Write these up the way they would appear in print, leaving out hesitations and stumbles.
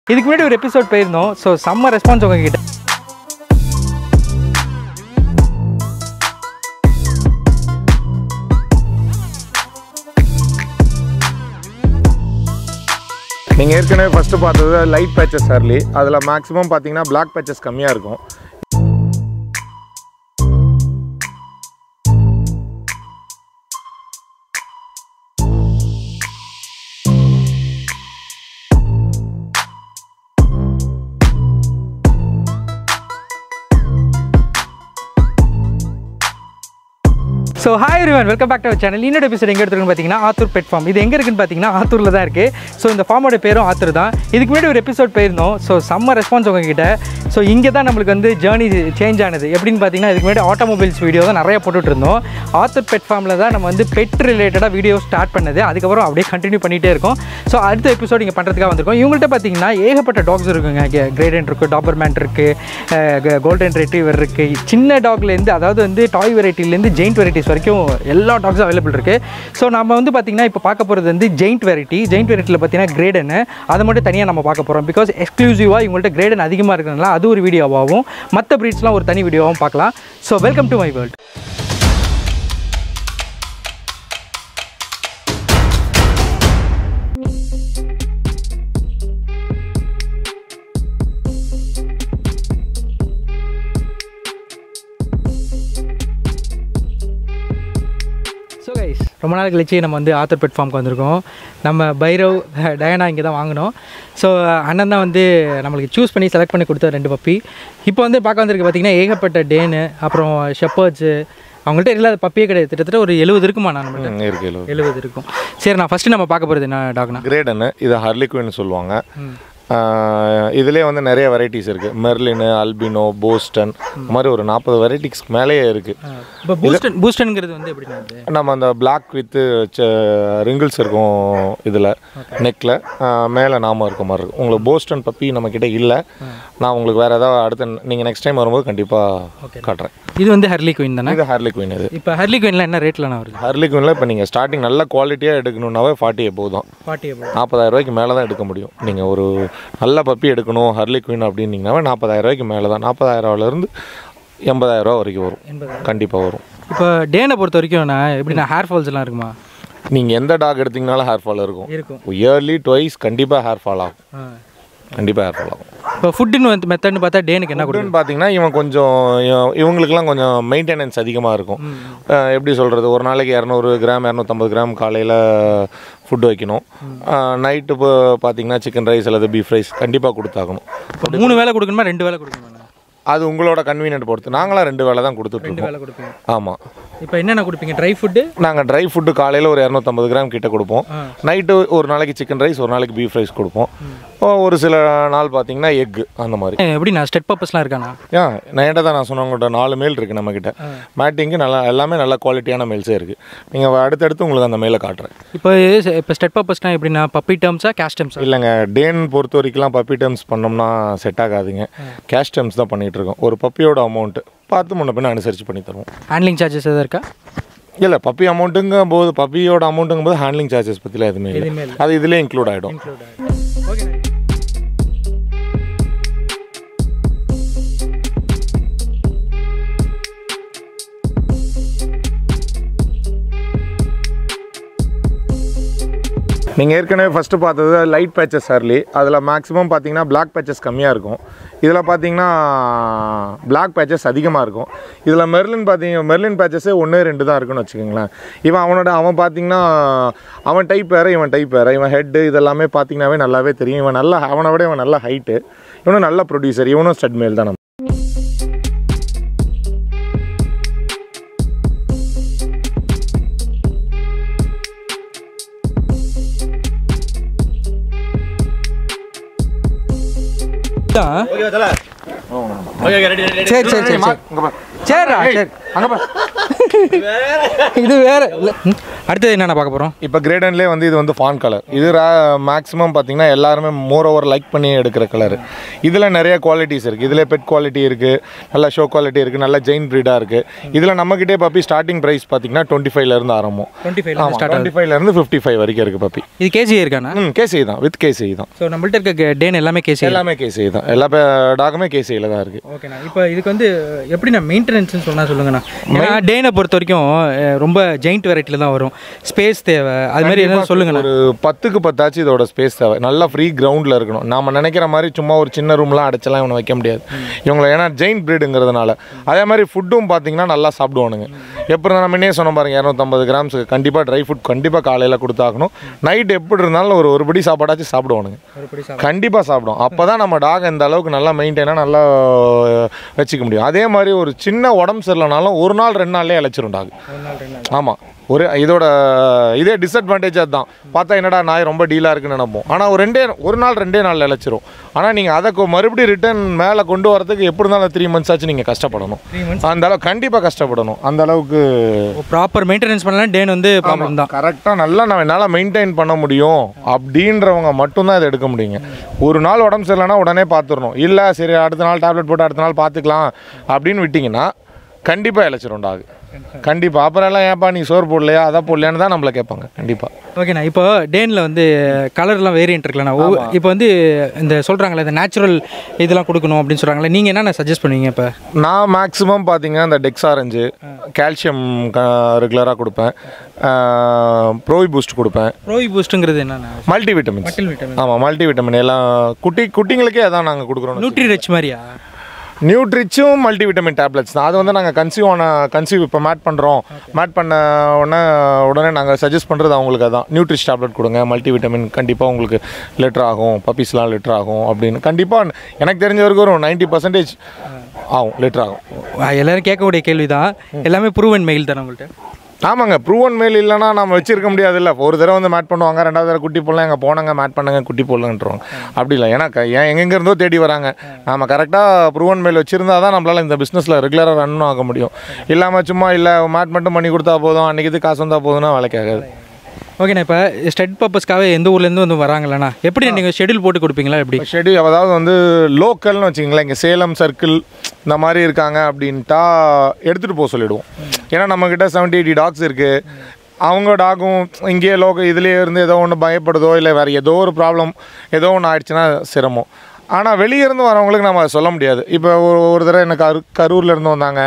இதுக்கு முன்னாடி ஒரு எபிசோட் போயிருந்தோம். ஸோ செம்ம ரெஸ்பான்ஸ் உங்ககிட்ட. நீங்கள் ஏற்கனவே ஃபஸ்ட்டு பார்த்தது லைட் பேச்சஸ் ஹர்லி. அதில் மேக்ஸிமம் பார்த்தீங்கன்னா பிளாக் பேச்சஸ் கம்மியாக இருக்கும். So hi everyone, welcome back to our channel. இன்னொரு எபிசோட் எங்கே எடுத்துருக்குன்னு பார்த்தீங்கன்னா ஆத்தூர் பெட் ஃபார்ம். இது எங்கே இருக்குன்னு பார்த்தீங்கன்னா ஆத்தூரில் தான் இருக்குது. ஸோ இந்த ஃபார்மோட பேரும் ஆத்தூர் தான். இதுக்கு முன்னாடி ஒரு எபிசோட் போயிருந்தோம். ஸோ செம்ம ரெஸ்பான்ஸ் உங்ககிட்ட. ஸோ இங்கே தான் நம்மளுக்கு வந்து ஜேர்னி சேஞ்ச் ஆனது. எப்படின்னு பார்த்தீங்கன்னா இதுக்கு முன்னாடி ஆட்டோமொபைல்ஸ் வீடியோ தான் நிறைய போட்டுட்டு இருந்தோம். ஆத்தூர் பெட் ஃபார்மில் தான் நம்ம வந்து பெட் ரிலேட்டடாக வீடியோ ஸ்டார்ட் பண்ணது. அதுக்கப்புறம் அப்படியே கண்டினியூ பண்ணிகிட்டே இருக்கோம். ஸோ அடுத்த எபிசோட் இங்கே பண்ணுறதுக்காக வந்திருக்கோம். இவங்கள்ட்ட பார்த்தீங்கன்னா ஏகப்பட்ட டாக்ஸ் இருக்குங்க. கிரேட் டேன் இருக்குது, டாபர்மேன் இருக்குது, கோல்டன் ரெட்ரீவர் இருக்குது. சின்ன டாக்லேருந்து அதாவது வந்து டாய் வெரைட்டிலேருந்து ஜெயிண்ட் வெரைட்டிஸ் வரைக்கும் எல்லா டாக்ஸும் அவைலபிள் இருக்குது. ஸோ நம்ம வந்து பார்த்திங்கன்னா இப்போ பார்க்க போகிறது வந்து ஜெயிண்ட் வெரைட்டியில் பார்த்தீங்கன்னா கிரேட் டேன். அதை மட்டும் தனியாக நம்ம பார்க்க போகிறோம். பிகாஸ் எக்ஸ்க்ளூசிவாக இவங்கள்ட்ட கிரேட் டேன் அதிகமாக இருக்கிறதுனால அது ஒரு வீடியோவாகவும் மற்ற ப்ரீட்ஸ்லாம் ஒரு தனி வீடியோவாகவும் பார்க்கலாம். So welcome to my world. So guys, ரொம்ப நாள் கழிச்சு நம்ம வந்து ஆத்தர் பெட் ஃபார்முக்கு வந்திருக்கோம். நம்ம பைரவ், டயானா இங்கே தான் வாங்கினோம். ஸோ அண்ணன் தான் வந்து நம்மளுக்கு சூஸ் பண்ணி செலக்ட் பண்ணி கொடுத்த 2 பப்பி. இப்போ வந்து பார்க்க வந்திருக்கு பார்த்தீங்கன்னா ஏகப்பட்ட டேனு, அப்புறம் ஷெப்பர்ட்ஸு. அவங்கள்ட்ட இல்லாத பப்பியே கிடையாது. கிட்டத்தட்ட ஒரு 70 இருக்குமா? நான் நம்மகிட்ட 70 இருக்கும். சரி, நான் ஃபஸ்ட்டு நம்ம பார்க்க போகிறது என்ன டாக்னா? Great tan. இதை ஹர்லி குயின் சொல்லுவாங்க. இதிலே வந்து நிறைய வெரைட்டிஸ் இருக்குது. மெர்லினு, அல்பினோ, போஸ்டன், இந்த மாதிரி ஒரு 40 வெரைட்டிஸ்க்கு மேலேயே இருக்குது. இப்போ பூஸ்டன்ங்கிறது வந்து எப்படின்னா நம்ம அந்த பிளாக் வித்து ரிங்கிள்ஸ் இருக்கும் இதில் நெக்கில் மேலே நாம இருக்க மாதிரி இருக்கும். உங்களுக்கு போஸ்டன் பப்பி நம்மக்கிட்ட இல்லை. நான் உங்களுக்கு வேறு ஏதாவது அடுத்த நீங்கள் நெக்ஸ்ட் டைம் வரும்போது கண்டிப்பாக காட்டுறேன். இது வந்து ஹர்லி குயின் தானே? இது ஹர்லி குயின். இது இப்போ ஹர்லி குயின்லாம் என்ன ரேட்டில் வருது? ஹர்லி குயினில் இப்போ நீங்கள் ஸ்டார்டிங் நல்ல குவாலிட்டியாக எடுக்கணுன்னாவே 40 above தான். 40,000 ரூபாய்க்கு மேலே தான் எடுக்க முடியும். நீங்கள் ஒரு நல்ல பப்பி எடுக்கணும் ஹர்லி குயின் அப்படின்னீங்கன்னாவே 40,000 ரூபாய்க்கு மேலே தான். 40,000 80,000 ரூபா வரைக்கும் வரும். கண்டிப்பாக வரும். இப்போ டேனை பொறுத்த வரைக்கும் எப்படின்னா ஹேர் ஃபால்ஸ்லாம் இருக்குமா? நீங்கள் எந்த டாக் எடுத்தீங்கனாலும் ஹேர் ஃபால் இருக்கும். இயர்லி ட்வைஸ் கண்டிப்பாக ஹேர் ஃபால் ஆகும். கண்டிப்பாக ஹேர் ஃபால் ஆகும். இப்போ ஃபுட்டுன்னு வந்து மெத்தட்னு பார்த்தா டேனுக்கு என்ன கொடுக்குன்னு பார்த்தீங்கன்னா இவன் கொஞ்சம் இவங்களுக்குலாம் கொஞ்சம் மெயின்டெனன்ஸ் அதிகமாக இருக்கும். எப்படி சொல்கிறது, ஒரு நாளைக்கு 200 கிராம் 250 கிராம் காலையில் ஃபுட்டு வைக்கணும். நைட்டு இப்போ பார்த்தீங்கன்னா சிக்கன் ரைஸ் அல்லது பீஃப் ரைஸ் கண்டிப்பாக கொடுத்தாகணும். 3 வேளை கொடுக்கணுமா 2 வேளை கொடுக்கணுமா? அது உங்களோட கன்வீனியன்ட் பொறுத்து. நாங்களாம் 2 வேளை தான் கொடுத்துட்ருக்கோம். ஆமாம். இப்போ என்னென்ன கொடுப்பீங்க? Dry food? நாங்கள் ட்ரை ஃபுட்டு காலையில் ஒரு 250 கிராம் கிட்ட கொடுப்போம். நைட்டு ஒரு நாளைக்கு சிக்கன் ரைஸ், ஒரு நாளைக்கு பீஃப் ரைஸ் கொடுப்போம். ஒரு சில நாள் பார்த்தீங்கன்னா எக்கு அந்த மாதிரி. எப்படி நான் ஸ்டெட் பர்பஸ்லாம் இருக்கானா? நான் என்கிட்ட தான் நான் சொன்னவங்கள்ட்ட 4 மேல் இருக்குது நம்மக்கிட்ட. மேட்டிங்கு நல்லா எல்லாமே நல்ல குவாலிட்டியான மேல்ஸே இருக்குது. நீங்கள் அடுத்தடுத்து உங்களுக்கு அந்த மேலே காட்டுறேன். இப்போ ஸ்டெட் பர்பஸ்னால் எப்படின்னா பப்பி டேர்ம்ஸா கேஷ் டேர்ம்ஸா? இல்லைங்க, டேன் பொறுத்த வரைக்கும்லாம் பப்பி டேர்ம்ஸ் பண்ணோம்னா செட் ஆகாதுங்க. கேஷ் டேர்ம்ஸ் தான் பண்ணிகிட்ருக்கோம். ஒரு பப்பியோட அமௌண்ட்டு பார்த்து முன்ன பின்ன அனுசரித்து பண்ணி தருவோம். ஹேண்ட்லிங் சார்ஜஸ் எதாவது இருக்கா? இல்லை, பப்பி அமௌண்ட்டுங்கும் போது பப்பியோட அமௌண்ட்டுங்கும் போது ஹேண்ட்லிங் சார்ஜஸ் பற்றிலாம் எதுவுமே இல்லை. அது இதிலே இன்க்ளூட் ஆகிடும். ஓகே. நீங்கள் ஏற்கனவே ஃபஸ்ட்டு பார்த்தது லைட் பேச்சஸ் ஹர்லி. அதில் மேக்ஸிமம் பார்த்தீங்கன்னா பிளாக் பேச்சஸ் கம்மியாக இருக்கும். இதில் பார்த்தீங்கன்னா பிளாக் பேச்சஸ் அதிகமாக இருக்கும். இதில் மெர்லின் பேச்சஸே 1-2 தான் இருக்குன்னு வச்சுக்கோங்களேன். அவன் பார்த்தீங்கன்னா அவன் டைப் வேறு, இவன் டைப் வேறு. இவன் ஹெட்டு இதெல்லாமே பார்த்தீங்கன்னாவே நல்லாவே தெரியும். அவனை விட இவன் நல்ல ஹைட்டு, இவனும் நல்ல ப்ரொடியூசர், இவனும் ஸ்டட் மேல் தான். சரி சரி சரி சரிடா சரி. இது வேற இல்லை. அடுத்தது என்னென்ன பார்க்க போகிறோம்? இப்போ கிரேட் டேன்லேயே வந்து இது வந்து ஃபான் கலர். இது மேக்ஸிமம் பார்த்தீங்கன்னா எல்லாருமே மோர் ஓவர் லைக் பண்ணி எடுக்கிற கலர். இதில் நிறைய குவாலிட்டிஸ் இருக்குது. இதில் பெட் குவாலிட்டி இருக்குது, நல்ல ஷோ குவாலிட்டி இருக்குது, நல்ல ஜெயின் ப்ரீடாக இருக்குது. இதில் நம்மக்கிட்டே பப்பி ஸ்டார்டிங் ப்ரைஸ் பார்த்தீங்கன்னா 25லேருந்து ஆரம்பம். 25லேருந்து 55 வரைக்கும் இருக்குது பப்பி. இது கேசி இருக்காண்ணா? கேசி தான், வித் கேசி தான். ஸோ நம்மள்ட்ட இருக்க டேன் எல்லாமே கேசி? எல்லாமே கேசி தான். எல்லா டாகுமே கேசியில் தான் இருக்குது. ஓகேண்ணா. இப்போ இதுக்கு வந்து எப்படிண்ணா மெயின்டெனன்ஸ்னு சொன்னால் சொல்லுங்கண்ணா. ஏன்னா டேனை பொறுத்த வரைக்கும் ரொம்ப ஜெயிண்ட் வெரைட்டியில் தான் வரும், ஸ்பேஸ் தேவை, அது மாதிரி என்ன சொல்லுங்கண்ணா. ஒரு 10க்கு 10 இதோட ஸ்பேஸ் தேவை. நல்லா ஃப்ரீ கிரவுண்டில் இருக்கணும். நாம் நினைக்கிற மாதிரி சும்மா ஒரு சின்ன ரூம்லாம் அடைச்சலாம் இவனை வைக்க முடியாது இவங்களை, ஏன்னா ஜெயின் ப்ரீடுங்கிறதுனால. அதே மாதிரி ஃபுட்டும் பார்த்தீங்கன்னா நல்லா சாப்பிடுவானுங்க. எப்படி நம்ம என்ன சொன்ன பாருங்க, 250 கிராம்ஸுக்கு கண்டிப்பாக ட்ரை ஃபுட் கண்டிப்பாக காலையில் கொடுத்தாகணும். நைட் எப்படி இருந்தாலும் ஒரு படி சாப்பாடாச்சும் சாப்பிடுவானுங்க, கண்டிப்பாக சாப்பிடும். அப்போ தான் நம்ம டாக் இந்த அளவுக்கு நல்லா மெயின்டைனாக நல்லா வச்சுக்க முடியும். அதே மாதிரி ஒரு சின்ன உடம்பு சரியில்லைனாலும் 1 நாள் 2 நாள்லேயே இழைச்சிரும் டாக். ஆமாம், இதோட இதே டிஸ்அட்வான்டேஜ் அதுதான். பார்த்தா என்னடா நாய் ரொம்ப டீலாக இருக்குன்னு நினைப்போம். ஆனால் ஒரு நாள் 2 நாள் இழைச்சிரும். ஆனால் நீங்கள் அதை மறுபடியும் ரிட்டர்ன் மேலே கொண்டு வரதுக்கு எப்படி இருந்தாலும் 3 மந்த்ஸ் ஆச்சு நீங்கள் கஷ்டப்படணும். அந்த அளவுக்கு கண்டிப்பாக கஷ்டப்படணும். அந்த அளவுக்கு ப்ராப்பர் மெயின்டெனன்ஸ் பண்ணலாம் டேன் வந்து ப்ராப்ளம் தான். கரெக்டாக நல்லா நான் என்னால் மெயின்டைன் பண்ண முடியும் அப்படின்றவங்க மட்டும்தான் இதை எடுக்க முடியுங்க. ஒரு நாள் உடம்பு சரியில்லைன்னா உடனே பார்த்துடணும். இல்லை சரி அடுத்த நாள் டேப்லெட் போட்டு அடுத்த நாள் பார்த்துக்கலாம் அப்படின்னு விட்டிங்கன்னா கண்டிப்பாக இழைச்சிரும் டாக். கண்டிப்பாக. அப்புறம் எல்லாம் ஏன்ப்பா நீ சோறு போடலையா அதை போடலையான்னு தான் நம்மளை கேட்பாங்க. கண்டிப்பாக. ஓகேண்ணா. இப்போ டேனில் வந்து கலர்லாம் வேரியன்ட் இருக்குல்லண்ணா. இப்போ வந்து இந்த சொல்கிறாங்களே இந்த நேச்சுரல் இதெல்லாம் கொடுக்கணும் அப்படின்னு சொல்கிறாங்களே, நீங்கள் என்னென்ன சஜஸ்ட் பண்ணுவீங்க? இப்போ நான் மேக்ஸிமம் பார்த்தீங்கன்னா இந்த டெக்ஸ் ஆரஞ்சு, கால்சியம் ரெகுலராக கொடுப்பேன், ப்ரோவி பூஸ்ட் கொடுப்பேன். ப்ரோவி பூஸ்ட்டுங்கிறது என்னென்ன? Multi vitamin. ஆமாம், மல்டி விட்டமின் எல்லாம் குட்டிங்களுக்கே அதான் நாங்கள் கொடுக்குறோம். நியூட்ரி ரிச் மாதிரியா? நியூட்ரிச்சும் மல்டி விட்டமின் டேப்லெட்ஸ் தான். அது வந்து நாங்கள் கன்சீவ் இப்போ மேட் பண்ணுறோம். மேட் பண்ண உடனே நாங்கள் சஜஸ்ட் பண்ணுறது அவங்களுக்கு அதான், நியூட்ரிச் டேப்லெட் கொடுங்க, மல்டி விட்டமின் கண்டிப்பாக உங்களுக்கு லிட்டர் ஆகும், பப்பீஸ்லாம் லிட்டர் ஆகும் அப்படின்னு. கண்டிப்பாக எனக்கு தெரிஞ்ச வரைக்கும் ஒரு 90% ஆகும், லிட்டர் ஆகும். எல்லோரும் கேட்கக்கூடிய கேள்வி தான். எல்லாமே ப்ரூவன் மெயில் தானே உங்கள்கிட்ட? ஆமாங்க, ப்ரூவன் மேல் இல்லைனா நம்ம வச்சிருக்க முடியாது. இல்லை, ஒரு தடவை வந்து மேட் பண்ணுவாங்க, 2வது தடவை குட்டி போடலாம், எங்கே போனாங்க மேட் பண்ணுங்க குட்டி போடலன்றவாங்க. அப்படி இல்லை, ஏன்னா எங்கெங்கேருந்தோ தேடி வராங்க. நம்ம கரெக்டாக ப்ரூவன் மேல் வச்சுருந்தா தான் நம்மளால் இந்த பிஸ்னஸில் ரெகுலராக ரன் ஆக முடியும். இல்லாமல் சும்மா இல்லை மேட் மட்டும் பண்ணி கொடுத்தா போதும், அன்றைக்கி இது காசு வந்தால் போதும்னா வேலைக்காகாது. ஓகேண்ணா. இப்போ ஸ்டட் பர்பஸ்க்காக எந்த ஊர்லேருந்து வந்து வராங்களேண்ணா, எப்படி நீங்கள் ஷெடியூல் போட்டு கொடுப்பீங்களா? எப்படி ஷெடியூல்? அதாவது வந்து லோக்கல்னு வச்சுக்கிங்களேன், இங்கே சேலம் சர்க்கிள் இந்த மாதிரி இருக்காங்க அப்படின்ட்டா எடுத்துகிட்டு போக சொல்லிவிடுவோம். ஏன்னா நம்மக்கிட்ட 70-80 டாக்ஸ் இருக்குது. அவங்க டாகும் இங்கேயே இதுலேயே இருந்து ஏதோ ஒன்று பயப்படுதோ இல்லை வேறு ஏதோ ஒரு ப்ராப்ளம் ஏதோ ஒன்று ஆயிடுச்சுன்னா சிரமம். ஆனால் வெளியே இருந்து வரவங்களுக்கு நம்ம அதை சொல்ல முடியாது. இப்போ ஒரு தடவை எனக்கு கரூர்லேருந்து வந்தாங்க,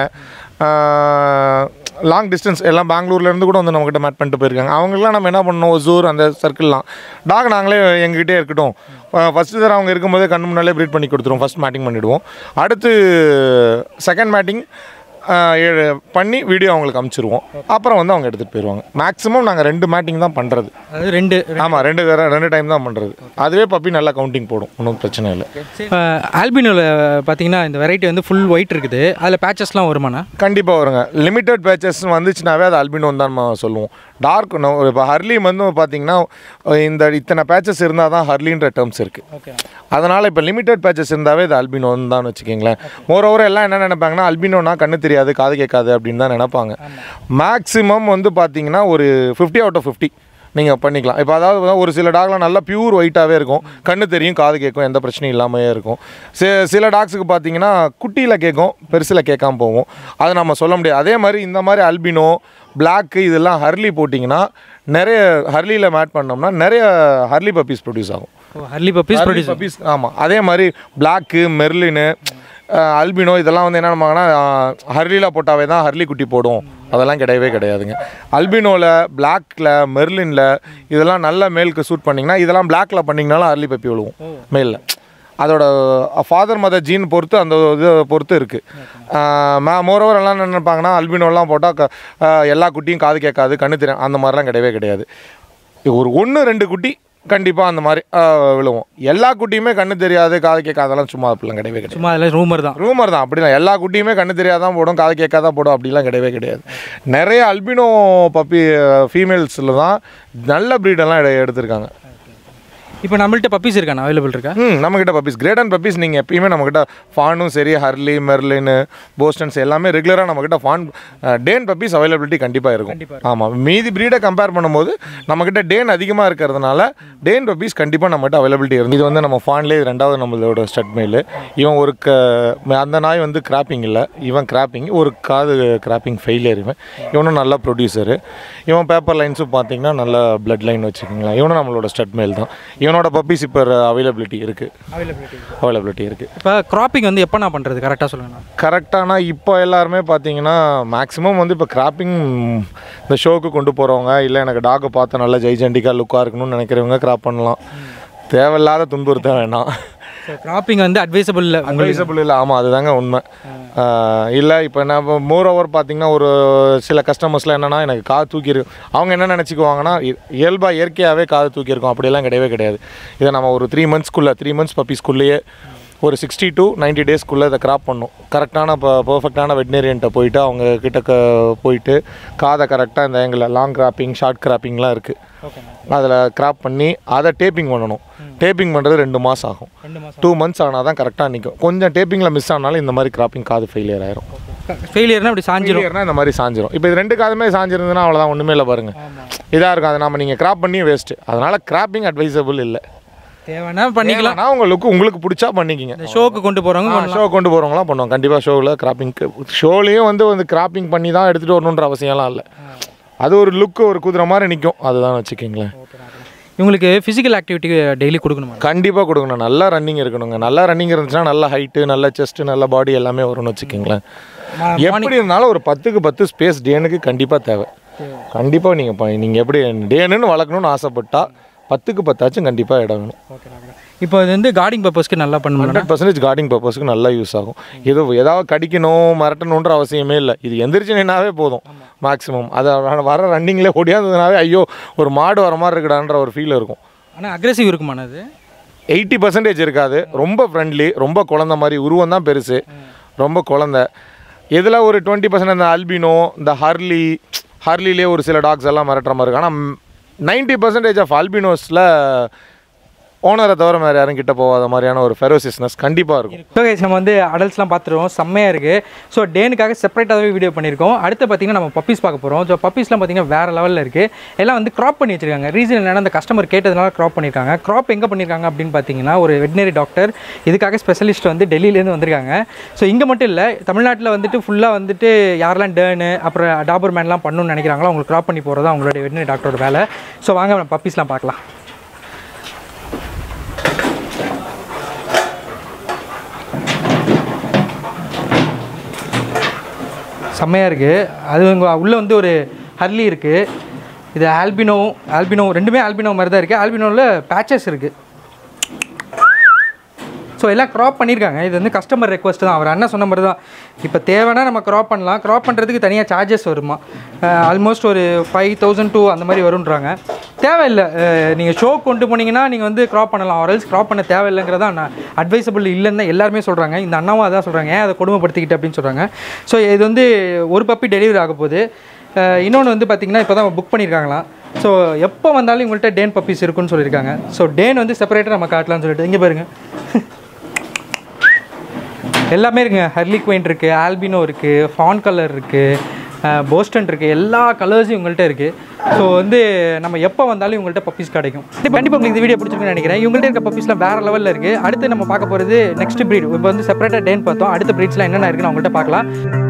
லாங் டிஸ்டன்ஸ் எல்லாம் பெங்களூர்லேருந்து கூட வந்து நம்மக்கிட்ட மேட் பண்ணிட்டு போயிருக்காங்க. அவங்களாம் நம்ம என்ன பண்ணணும், ஒசூர் அந்த சர்க்கிள்லாம் டாக் நாங்களே எங்ககிட்டே இருக்கட்டும். ஃபஸ்ட்டு தடவை அவங்க இருக்கும்போதே கண்ணு முன்னாலே ப்ரீட் பண்ணி கொடுத்துருவோம். ஃபஸ்ட் மேட்டிங் பண்ணிவிடுவோம். அடுத்து செகண்ட் மேட்டிங் பண்ணி வீடியோ அவங்களுக்கு அனுப்பிச்சிருவோம். அப்புறம் வந்து அவங்க எடுத்துகிட்டு போயிடுவாங்க. மேக்ஸிமம் நாங்கள் 2 மேட்டிங் தான் பண்ணுறது. அது 2 ஆமாம், 2 டைம் தான் பண்ணுறது. அதுவே பப்பி நல்லா கவுண்டிங் போடும், ஒன்றும் பிரச்சனை இல்லை. ஆல்பினோவில் பார்த்தீங்கன்னா இந்த வெரைட்டி வந்து ஃபுல் ஒயிட் இருக்குது, அதில் பேச்சஸ்லாம் வருமாண்ணா? கண்டிப்பாக வருங்க. லிமிட்டட் பேச்சஸ் வந்துச்சுனாவே அது ஆல்பினோன்னு தான் நம்ம சொல்லுவோம். டார்க் இப்போ ஹர்லி வந்து பார்த்தீங்கன்னா இத்தனை பேச்சஸ் இருந்தால் தான் ஹர்லின்ற டேர்ம்ஸ் இருக்குது. அதனால் இப்போ லிமிட்டட் பேச்சஸ் இருந்தாவே இது ஆல்பினோன்னு தான் வச்சுக்கிங்களேன். மோரோவர் எல்லாம் என்ன நினைப்பாங்கன்னா ஆல்பினோனா கண்ணு தெரியாது காது கேட்காது அப்படின்னு தான் நினைப்பாங்க. மேக்ஸிமம் வந்து பார்த்தீங்கன்னா ஒரு 50 out of 50 நீங்கள் பண்ணிக்கலாம். இப்போ அதாவது ஒரு சில டாக்லாம் நல்லா பியூர் ஒயிட்டாகவே இருக்கும், கண்ணு தெரியும் காது கேட்கும், எந்த பிரச்சனையும் இல்லாமையே இருக்கும். சில டாக்ஸுக்கு பார்த்தீங்கன்னா குட்டியில் கேட்கும், பெருசில் கேட்காம போகும். அதை நம்ம சொல்ல முடியாது. அதே மாதிரி இந்த மாதிரி அல்பினோ பிளாக்கு இதெல்லாம் ஹர்லி போட்டிங்கன்னா நிறைய ஹர்லியில் மேட் பண்ணோம்னா நிறைய ஹர்லி பப்பீஸ் ப்ரொடியூஸ் ஆகும். ஹர்லி பப்பீஸ். ஆமாம். அதே மாதிரி பிளாக்கு, மெர்லினு, அல்பினோ இதெல்லாம் வந்து என்ன பண்ணுவாங்கன்னா ஹர்லியில் போட்டாவே தான் ஹர்லி குட்டி போடும். அதெல்லாம் கிடையவே கிடையாதுங்க. அல்பினோவில், பிளாக்கில், மெர்லினில் இதெல்லாம் நல்ல மேலுக்கு சூட் பண்ணிங்கன்னா, இதெல்லாம் பிளாக்கில் பண்ணிங்கனாலும் ஹர்லி பப்பி விழுவும் மேலில். அதோட ஃபாதர் மதர் ஜீன் பொறுத்து அந்த இது பொறுத்து இருக்குது. மோரோவர் எல்லாம் என்ன நினைப்பாங்கன்னா அல்பினோலாம் போட்டால் எல்லா குட்டியும் காது கேட்காது, கண்ணு தெரியும், அந்த மாதிரிலாம் கிடையவே கிடையாது. ஒரு 1-2 குட்டி கண்டிப்பாக அந்த மாதிரி விழுவோம். எல்லா குட்டியுமே கண்ணு தெரியாது காது கேட்காதெல்லாம் சும்மா அப்படிலாம் கிடையவே கிடையாது. சும்மா அதெல்லாம் ரூமர் தான். அப்படிலாம் எல்லா குட்டியுமே கண்ணு தெரியாதான் போடும், காது கேட்காதான் போடும், அப்படிலாம் கிடையவே கிடையாது. நிறைய அல்பினோ பப்பி ஃபீமேல்ஸில் தான் நல்ல ப்ரீடெல்லாம் எடுத்திருக்காங்க. இப்போ நம்மள்ட்ட பப்பீஸ் இருக்காண்ணா அவைலபிள் இருக்கா? நம்மகிட்ட பப்பீஸ் கிரேட் அண்ட் பப்பீஸ் நீங்கள் எப்பயுமே நம்மகிட்ட ஃபானும் சரி ஹர்லி மெர்லின் போஸ்டன்ஸ் எல்லாமே ரெகுலராக நம்மகிட்ட ஃபான் டேன் பப்பீஸ் அவைலபிலிட்டி கண்டிப்பாக இருக்கும். ஆமாம், மீதி ப்ரீடை கம்பேர் பண்ணும்போது நம்மகிட்ட டேன் அதிகமாக இருக்கிறதுனால டேன் பப்பீஸ் கண்டிப்பாக நம்மகிட்ட அவைலபிலிட்டி இருக்கும். இது வந்து நம்ம ஃபான்லேயே 2வது நம்மளோட ஸ்டட் மெயில். இவன் ஒரு அந்த நாய் வந்து கிராப்பிங் இல்லை, இவன் கிராப்பிங், ஒரு காது கிராப்பிங் ஃபெயிலியர். இவனும் நல்ல ப்ரொடியூசரு. இவன் பேப்பர் லைன்ஸும் பார்த்தீங்கன்னா நல்ல பிளட் லைன் வச்சுக்கோங்களேன். இவனும் நம்மளோட ஸ்டட் மெயில் தான். இவனோட பப்பீஸ் இப்போ அவைலபிலிட்டி இருக்குது. இப்போ கிராப்பிங் வந்து எப்போ நான் பண்ணுறது கரெக்டாக சொல்லுங்கள்? கரெக்டானா இப்போ எல்லாருமே பார்த்தீங்கன்னா மேக்ஸிமம் வந்து இப்போ கிராப்பிங் இந்த ஷோக்கு கொண்டு போகிறவங்க, இல்லை எனக்கு டாகை பார்த்து நல்லா ஜெய்ஜெண்டிக்காக லுக்காக இருக்கணும்னு நினைக்கிறவங்க கிராப் பண்ணலாம். தேவையில்லாத துன்புறுத்த வேணாம். கிராப்பிங் வந்து அட்வைசபிள் இல்லை. ஆமாம், அதுதாங்க உண்மை. இல்லை இப்போ நான் மோர் ஓவர் பார்த்தீங்கன்னா ஒரு சில கஸ்டமர்ஸ்லாம் என்னென்னா எனக்கு காது தூக்கியிருக்கு, அவங்க என்ன நினச்சிக்குவாங்கன்னா இயல்பாக இயற்கையாகவே காது தூக்கியிருக்கோம். அப்படியெல்லாம் கிடையாது. இதை நம்ம ஒரு 3 மந்த்ஸ் பப்பீஸ்குள்ளேயே ஒரு 60 to 90 டேஸ்க்குள்ளே இதை கிராப் பண்ணும். கரெக்டான பர்ஃபெக்டான வெட்னேரியன்ட்ட போயிட்டு அவங்க கிட்ட போயிட்டு காதை கரெக்டாக இந்த ஆங்கிளில் லாங் கிராப்பிங் ஷார்ட் கிராப்பிங்லாம் இருக்குது. அதில் கிராப் பண்ணி அதை டேப்பிங் பண்ணணும். டேப்பிங் பண்ணுறது 2 மாதம் ஆகும். 2 months ஆனால் தான் கரெக்டாக நிற்கும். கொஞ்சம் டேப்பிங்கில் மிஸ் ஆனாலும் இந்த மாதிரி கிராப்பிங் காது ஃபெயிலியர் ஆயிரும். ஃபெயிலியர்னா அப்படி சாஞ்சிரும், இந்த மாதிரி சாஞ்சிரும். இப்போ இது 2 காதுமே சாஞ்சிருந்ததுன்னா அவ்வளோதான், ஒன்றுமே இல்லை பாருங்கள், இதாக இருக்கும். அதை நம்ம நீங்கள் கிராப் பண்ணி வேஸ்ட்டு. அதனால் கிராப்பிங் அட்வைசபிள் இல்லை. தேவைன்னா பண்ணிக்கலாம். உங்களுக்கு பிடிச்சா பண்ணிக்கிங்க. ஷோக்கு கொண்டு போகிறவங்களாம் பண்ணுவோம். கண்டிப்பாக ஷோவில் கிராப்பிங்க்கு ஷோலையும் வந்து கிராப்பிங் பண்ணி தான் எடுத்துகிட்டு வரணுன்ற அவசியம்லாம் இல்லை. அது ஒரு லுக்கு, ஒரு குதிரை மாதிரி நிற்கும், அதுதான் வச்சுக்கிங்களேன். இவங்களுக்கு ஃபிசிக்கல் ஆக்டிவிட்டி டெய்லி கொடுக்கணும்? கண்டிப்பாக கொடுக்கணும். நல்லா ரன்னிங் இருக்கணுங்க. நல்லா ரன்னிங் இருந்துச்சுன்னா நல்ல ஹைட்டு, நல்ல செஸ்ட்டு, நல்ல பாடி எல்லாமே வரும்னு வச்சுக்கிங்களேன். எப்படி இருந்தாலும் ஒரு 10க்கு 10 ஸ்பேஸ் டேனுக்கு கண்டிப்பாக தேவை. கண்டிப்பாக நீங்கள் எப்படி டேனுன்னு வளர்க்கணும்னு ஆசைப்பட்டால் 10க்கு 10 கண்டிப்பாக இடம் வேணும். இப்போ இது வந்து கார்டிங் பர்பஸ்க்கு நல்லா பண்ணுவோம். 100% கார்டிங் பர்பஸ்க்கு நல்லா யூஸ் ஆகும். ஏதாவது கடிக்கணும் மிரட்டணுன்ற அவசியமே இல்லை. இது எந்திரிச்சுனாவே போதும் மேக்ஸிமம். அதை வர ரன்னிங்லேயே ஓடியாந்ததுனாவே ஐயோ ஒரு மாடு வர மாதிரி இருக்குடான்ற ஒரு ஃபீல் இருக்கும். ஆனால் அக்ரெசிவ் இருக்குமானது 80% இருக்காது. ரொம்ப ஃப்ரெண்ட்லி, ரொம்ப குழந்த மாதிரி. உருவம் தான் பெருசு, ரொம்ப குழந்த. இதில் ஒரு 20% இந்த அல்பினோ, இந்த ஹர்லிலே ஒரு சில டாக்ஸ் எல்லாம் மிரட்டுற மாதிரி இருக்கும். ஆனால் 90% ஆஃப் அல்பினோஸில் ஓனரை தவிர வேறு யாரும் கிட்ட போகாத மாதிரியான ஒரு ஃபெரோசியஸ்னஸ் கண்டிப்பாக இருக்கும். ஸோ கைஸ், நம்ம வந்து அடல்ட்ஸ்லாம் பார்த்துருவோம், செம்மையாக இருக்குது. ஸோ டேனுக்காக செப்பரேட்டாகவே வீடியோ பண்ணியிருக்கோம். அடுத்து பார்த்திங்கன்னா நம்ம பப்பீஸ் பார்க்க போகிறோம். ஸோ பப்பீஸ்லாம் பார்த்திங்கன்னா வேறு லெவலில் இருக்குது. எல்லாம் வந்து க்ராப் பண்ணி வச்சிருக்காங்க. ரீசன் என்னென்னா அந்த கஸ்டமர் கேட்டதுனால க்ராப் பண்ணியிருக்காங்க. க்ராப் எங்கே பண்ணியிருக்காங்க அப்படின்னு பார்த்தீங்கன்னா ஒரு வெட்னரி டாக்டர் இதுக்காக ஸ்பெஷலிஸ்ட் வந்து டெல்லியிலேருந்து வந்திருக்காங்க. ஸோ இங்கே மட்டும் இல்லை, தமிழ்நாட்டில் வந்துட்டு ஃபுல்லாக வந்துட்டு யாரெல்லாம் டேனு அப்புறம் டாபர் மேன்லாம் பண்ணணும்னு நினைக்கிறாங்களோ அவங்களுக்கு க்ராப் பண்ணி போகிறது அவங்களுடைய வெட்னரி டாக்டரோட வேலை. ஸோ வாங்க நம்ம பப்பீஸ்லாம் பார்க்கலாம். செம்மையாக இருக்குது. அது உள்ளே வந்து ஒரு ஹர்லி இருக்குது. இது ஆல்பினோ ரெண்டுமே ஆல்பினோ மாதிரி தான் இருக்குது. ஆல்பினோவில் பேச்சஸ் இருக்குது. ஸோ எல்லாம் க்ராப் பண்ணியிருக்காங்க. இது வந்து கஸ்டமர் ரெக்வஸ்ட் தான். அவர் அண்ணன் சொன்ன மாதிரி தான். இப்போ தேவைன்னா நம்ம க்ராப் பண்ணலாம். க்ராப் பண்ணுறதுக்கு தனியாக சார்ஜஸ் வருமா, ஆல்மோஸ்ட் ஒரு 5,000 to அந்த மாதிரி வருன்றாங்க. தேவையில்லை, நீங்கள் ஷோ கொண்டு போனீங்கன்னா நீங்கள் வந்து க்ராப் பண்ணலாம். ஆர்எல்ஸ் க்ராப் பண்ண தேவையில்லைங்கிறதா நான் அட்வைசபிள் இல்லைன்னு தான் எல்லாருமே சொல்கிறாங்க. இந்த அண்ணாவும் அதான் சொல்கிறாங்க, ஏன் அதை கொடுமைப்படுத்திக்கிட்டு அப்படின்னு சொல்கிறாங்க. ஸோ இது வந்து ஒரு பப்பி டெலிவரி ஆக போகுது. இன்னொன்று வந்து பார்த்திங்கன்னா இப்போ தான் புக் பண்ணியிருக்காங்களாம். ஸோ எப்போ வந்தாலும் உங்கள்கிட்ட டேன் பப்பீஸ் இருக்குன்னு சொல்லியிருக்காங்க. ஸோ டேன் வந்து செப்பரேட்டாக நம்ம காட்டலாம்னு சொல்லிட்டு இங்கே பாருங்கள் எல்லாமே இருக்குங்க. ஹர்லி குயின் இருக்குது, ஆல்பினோ இருக்குது, ஃபான் கலர் இருக்குது, போஸ்டன் இருக்குது, எல்லா கலர்ஸும் உங்கள்கிட்ட இருக்குது. ஸோ வந்து நம்ம எப்போ வந்தாலும் உங்கள்கிட்ட பப்பீஸ் கிடைக்கும். கண்டிப்பாக உங்களுக்கு இந்த வீடியோ பிடிச்சிருக்குன்னு நினைக்கிறேன். இவங்கள்ட்ட இருக்க பப்பீஸ்லாம் வேறு லெவலில் இருக்குது. அடுத்து நம்ம பார்க்க போகிறது நெக்ஸ்ட் ப்ரீட். இப்போ வந்து செப்பரேட்டாக டேன் பார்த்தோம். அடுத்த ப்ரீட்ஸ்லாம் என்னென்ன இருக்குன்னு அவங்கள்ட்ட பார்க்கலாம்.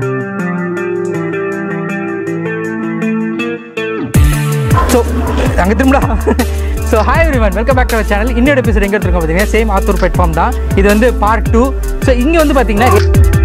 ஸோ அங்கே திரும்படா. So hi everyone, welcome back to our channel. இன்னொரு எபிசோட் எங்கே எடுத்துருக்கோம் பார்த்தீங்கன்னா சேம் ஆத்தூர் பிளாட்ஃபார்ம் தான். இது வந்து பார்ட் 2. ஸோ இங்கே வந்து பார்த்தீங்கன்னா